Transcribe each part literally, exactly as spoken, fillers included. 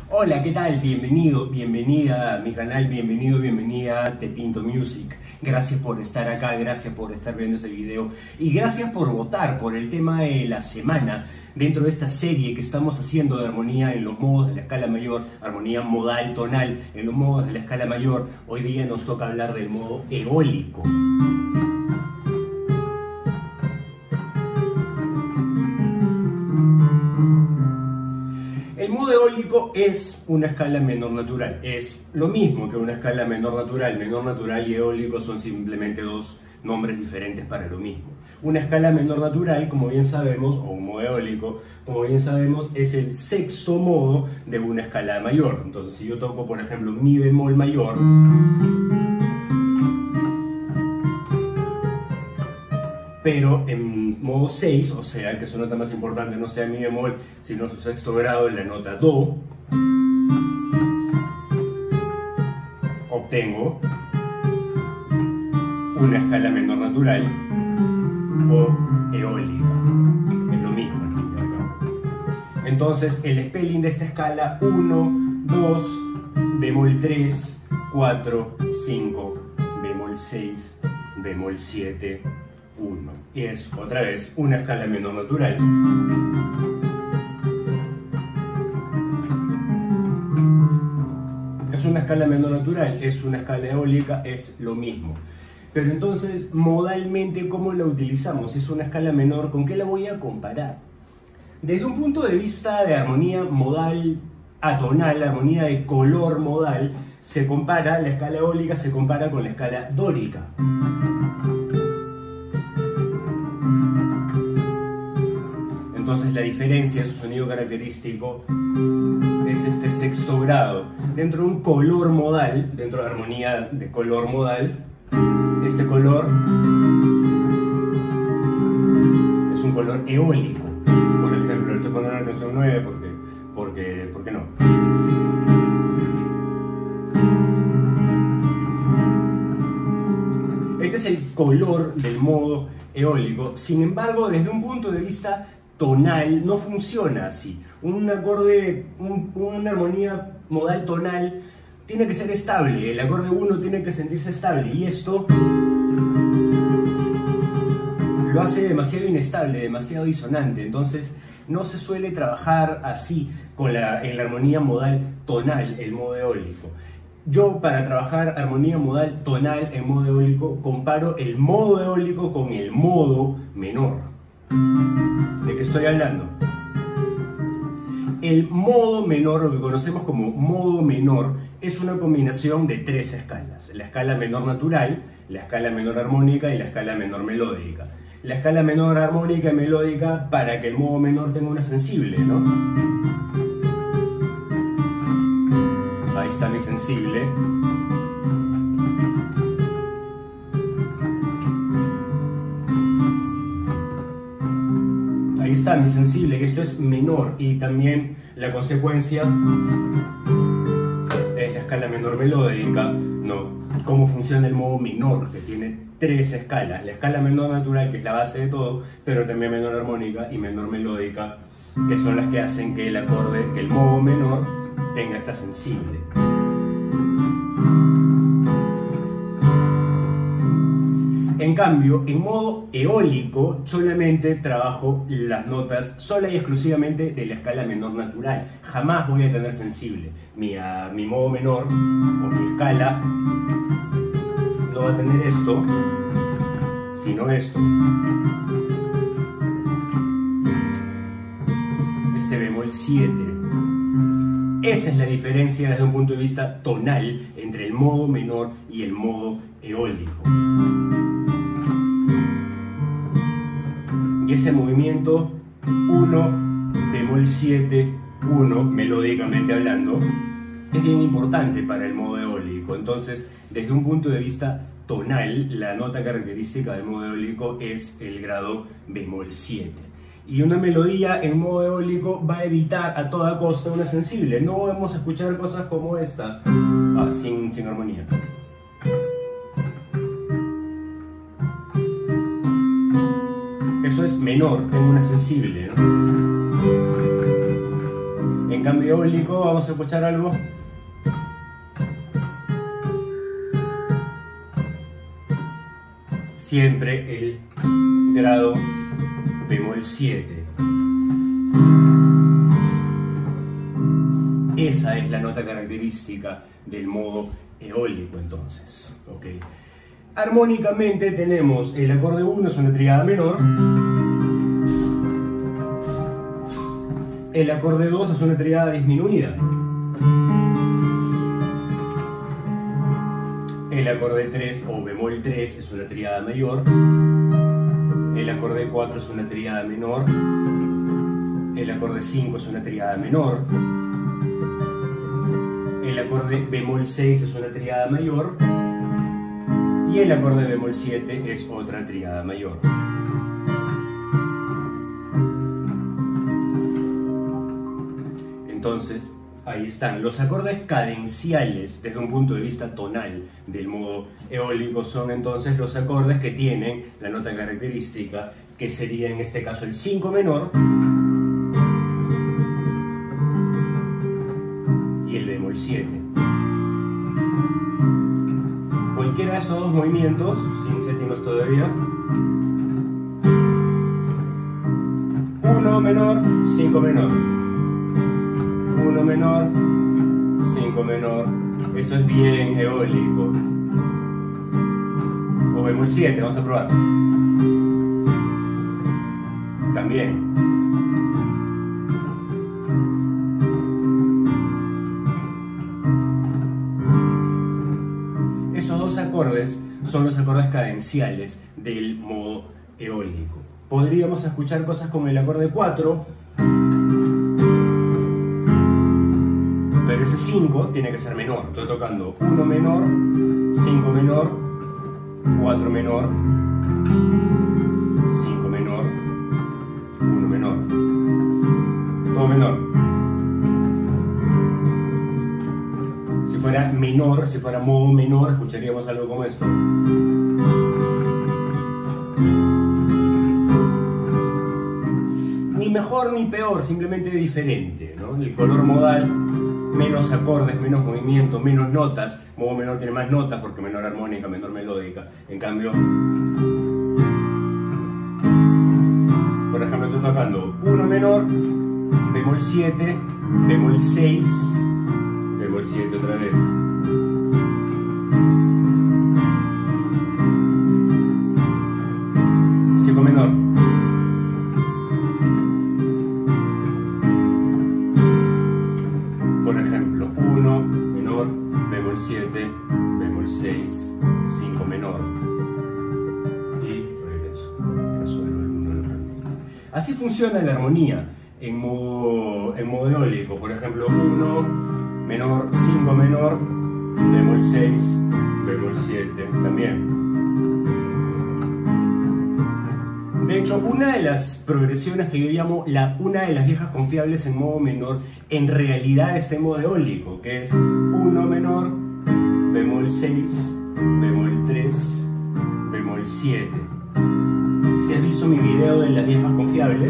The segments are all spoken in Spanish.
Hola, ¿qué tal? Bienvenido, bienvenida a mi canal, bienvenido, bienvenida a Te Pinto Music. Gracias por estar acá, gracias por estar viendo este video y gracias por votar por el tema de la semana dentro de esta serie que estamos haciendo de armonía en los modos de la escala mayor, armonía modal, tonal en los modos de la escala mayor. Hoy día nos toca hablar del modo eólico. El modo eólico es una escala menor natural, es lo mismo que una escala menor natural. Menor natural y eólico son simplemente dos nombres diferentes para lo mismo. Una escala menor natural, como bien sabemos, o un modo eólico, como bien sabemos, es el sexto modo de una escala mayor. Entonces, si yo toco, por ejemplo, mi bemol mayor, pero en modo seis, o sea que su nota más importante no sea mi bemol, sino su sexto grado en la nota do, obtengo una escala menor natural o eólica. Es lo mismo al fin y al cabo. Entonces el spelling de esta escala: uno, dos, bemol tres, cuatro, cinco, bemol seis, bemol siete, uno. Y es otra vez una escala menor natural. Es una escala menor natural, es una escala eólica, es lo mismo. Pero entonces, modalmente, ¿cómo la utilizamos? Es una escala menor, ¿con qué la voy a comparar? Desde un punto de vista de armonía modal atonal, armonía de color modal, se compara, la escala eólica se compara con la escala dórica. Entonces la diferencia, su sonido característico, es este sexto grado. Dentro de un color modal, dentro de armonía de color modal, este color es un color eólico. Por ejemplo, le estoy poniendo una canción nueve porque, porque, ¿por qué no? Este es el color del modo eólico. Sin embargo, desde un punto de vista tonal no funciona así. Un acorde, un, una armonía modal tonal tiene que ser estable. El acorde uno tiene que sentirse estable y esto lo hace demasiado inestable, demasiado disonante. Entonces no se suele trabajar así con la, en la armonía modal tonal, el modo eólico. Yo, para trabajar armonía modal tonal en modo eólico, comparo el modo eólico con el modo menor. ¿De qué estoy hablando? El modo menor, lo que conocemos como modo menor, es una combinación de tres escalas: la escala menor natural, la escala menor armónica y la escala menor melódica. La escala menor armónica y melódica para que el modo menor tenga una sensible, ¿no? Ahí está mi sensible. Ahí está mi sensible, que esto es menor, y también la consecuencia es la escala menor melódica, ¿no? Cómo funciona el modo menor, que tiene tres escalas: la escala menor natural, que es la base de todo, pero también menor armónica y menor melódica, que son las que hacen que el acorde, que el modo menor tenga esta sensible. En cambio, en modo eólico solamente trabajo las notas sola y exclusivamente de la escala menor natural. Jamás voy a tener sensible. Mi, uh, mi modo menor o mi escala no va a tener esto, sino esto. Este bemol siete. Esa es la diferencia desde un punto de vista tonal entre el modo menor y el modo eólico. Y ese movimiento uno, bemol siete, uno, melódicamente hablando, es bien importante para el modo eólico. Entonces, desde un punto de vista tonal, la nota característica del modo eólico es el grado bemol siete. Y una melodía en modo eólico va a evitar a toda costa una sensible. No vamos a escuchar cosas como esta, ah, sin, sin armonía. Eso es menor, tengo una sensible, ¿no? En cambio eólico vamos a escuchar algo siempre el grado bemol siete. Esa es la nota característica del modo eólico entonces, ¿okay? Armónicamente tenemos el acorde uno, es una tríada menor, el acorde dos es una tríada disminuida, el acorde tres o bemol tres es una tríada mayor, el acorde cuatro es una tríada menor, el acorde cinco es una tríada menor, el acorde bemol seis es una tríada mayor y el acorde bemol siete es otra tríada mayor. Entonces, ahí están. Los acordes cadenciales desde un punto de vista tonal del modo eólico son entonces los acordes que tienen la nota característica, que sería en este caso el cinco menor y el bemol siete. Cualquiera de esos dos movimientos, sin séptimas todavía, uno menor, cinco menor, uno menor, cinco menor, eso es bien eólico. O bemol siete, vamos a probar. También. Esos dos acordes son los acordes cadenciales del modo eólico. Podríamos escuchar cosas como el acorde cuatro, pero ese cinco tiene que ser menor. Estoy tocando uno menor, cinco menor, cuatro menor, cinco menor, uno menor. Todo menor. Si fuera menor, si fuera modo menor, escucharíamos algo como esto. Ni mejor ni peor, simplemente diferente, ¿no? El color modal, menos acordes, menos movimiento, menos notas. Modo menor tiene más notas porque menor armónica, menor melódica. En cambio, por ejemplo, estoy tocando uno menor, bemol siete, bemol seis, bemol siete otra vez. cinco menor. Por ejemplo, uno menor, bemol siete, bemol seis, cinco menor. Y regreso. Resuelvo el uno. Así funciona la armonía en modo, en modo eólico. Por ejemplo, uno menor, cinco menor, bemol seis, bemol siete también. De hecho, una de las progresiones que yo llamo la, una de las viejas confiables en modo menor, en realidad está en modo eólico, que es uno menor, bemol seis, bemol tres, bemol siete. Si has visto mi video de las viejas confiables,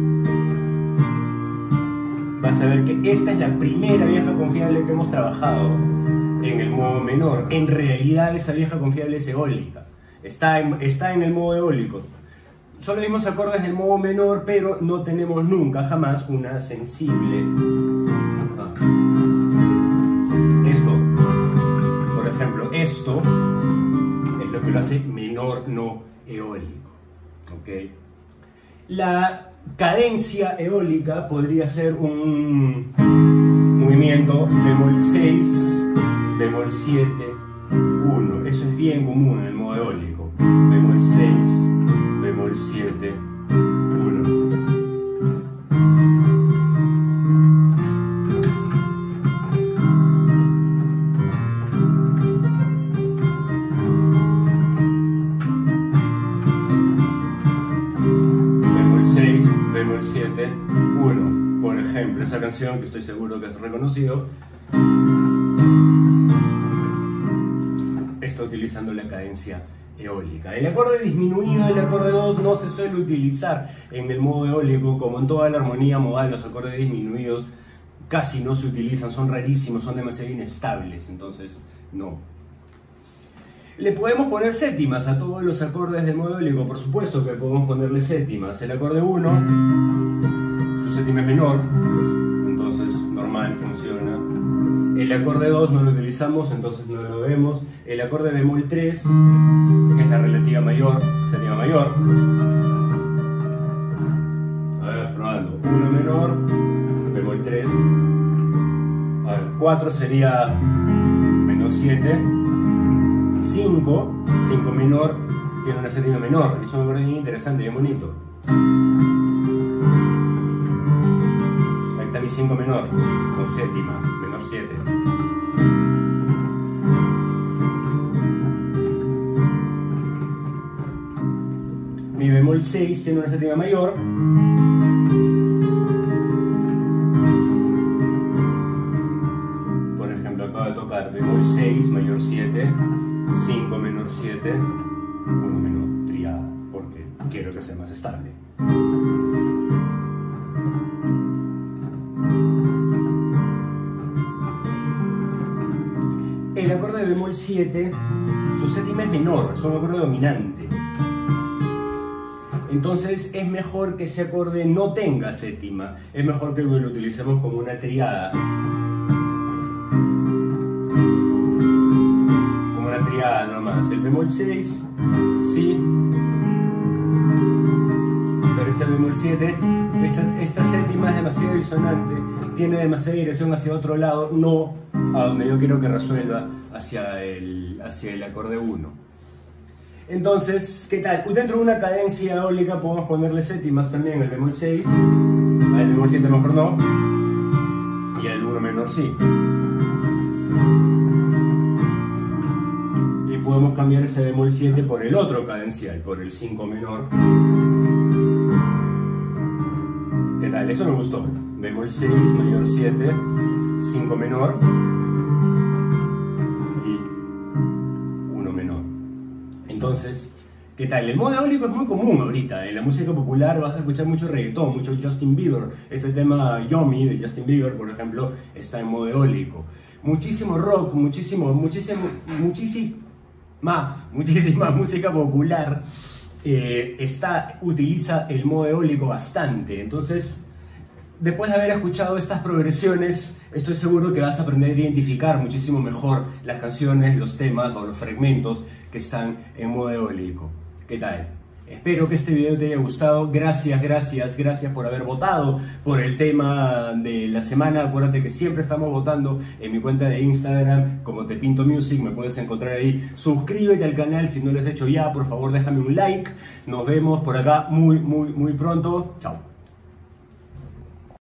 vas a ver que esta es la primera vieja confiable que hemos trabajado en el modo menor. En realidad esa vieja confiable es eólica, está en, está en el modo eólico. Solo vimos acordes del modo menor, pero no tenemos nunca, jamás, una sensible. Ah. Esto, por ejemplo, esto es lo que lo hace menor no eólico. ¿Okay? La cadencia eólica podría ser un movimiento bemol seis, bemol siete, uno. Eso es bien común en el modo eólico. Bemol seis, bemol siete, uno. Bemol seis, bemol siete, uno. Por ejemplo, esa canción que estoy seguro que has reconocido está utilizando la cadencia eólica. El acorde disminuido del acorde dos no se suele utilizar en el modo eólico. Como en toda la armonía modal, los acordes disminuidos casi no se utilizan, son rarísimos, son demasiado inestables, entonces no. Le podemos poner séptimas a todos los acordes del modo eólico, por supuesto que podemos ponerle séptimas. El acorde uno, su séptima es menor, entonces normal, funciona. El acorde dos no lo utilizamos, entonces no lo vemos. El acorde bemol tres, que es la relativa mayor, séptima mayor. A ver, probando. uno menor, bemol tres. A ver, cuatro sería menor siete. cinco, cinco menor, tiene una séptima menor. Eso me parece bien interesante, bien bonito. Ahí está mi cinco menor, con séptima, menor siete. Mi bemol seis tiene una séptima mayor. Por ejemplo, acabo de tocar bemol seis, mayor siete, cinco menor siete, uno menor triada, porque quiero que sea más estable. El acorde de bemol siete, su séptima es menor, es un acorde dominante. Entonces es mejor que ese acorde no tenga séptima, es mejor que lo utilicemos como una triada. Como una triada nomás. El bemol seis, sí. Pero este bemol siete, esta, esta séptima es demasiado disonante, tiene demasiada dirección hacia otro lado, no a donde yo quiero que resuelva, hacia el, hacia el acorde uno. Entonces, ¿qué tal? Dentro de una cadencia eólica podemos ponerle séptimas también, el bemol seis, al bemol siete mejor no, y al uno menor sí. Y podemos cambiar ese bemol siete por el otro cadencial, por el cinco menor. ¿Qué tal? Eso me gustó. Bemol seis, mayor siete, cinco menor y uno menor. Entonces, ¿qué tal? El modo eólico es muy común ahorita. En la música popular vas a escuchar mucho reggaetón, mucho Justin Bieber. Este tema Yomi de Justin Bieber, por ejemplo, está en modo eólico. Muchísimo rock, muchísimo, muchísimo, muchísima, muchísima música popular eh, está, utiliza el modo eólico bastante. Entonces, después de haber escuchado estas progresiones, estoy seguro que vas a aprender a identificar muchísimo mejor las canciones, los temas o los fragmentos que están en modo eólico. ¿Qué tal? Espero que este video te haya gustado. Gracias, gracias, gracias por haber votado por el tema de la semana. Acuérdate que siempre estamos votando en mi cuenta de Instagram como Te Pinto Music. Me puedes encontrar ahí. Suscríbete al canal si no lo has hecho ya. Por favor, déjame un like. Nos vemos por acá muy, muy, muy pronto. Chao.